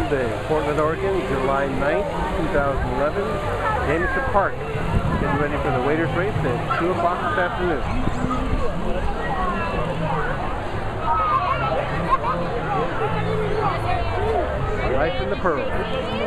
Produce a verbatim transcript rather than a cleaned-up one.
Tuesday, Portland, Oregon, July ninth, two thousand eleven. Jamison Park. Getting ready for the waiters race at two o'clock this afternoon. Rice in the pearls.